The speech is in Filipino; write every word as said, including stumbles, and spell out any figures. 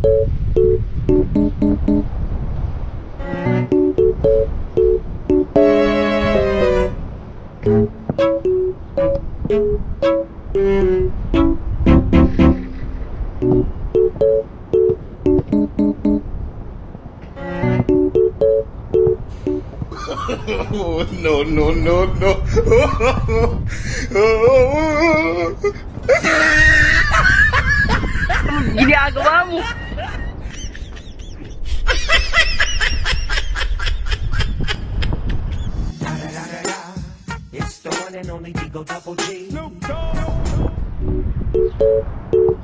Oh, no, no, no, no. Ginagawa mo. It's the one and only Digo Double G. Snoop Dogg.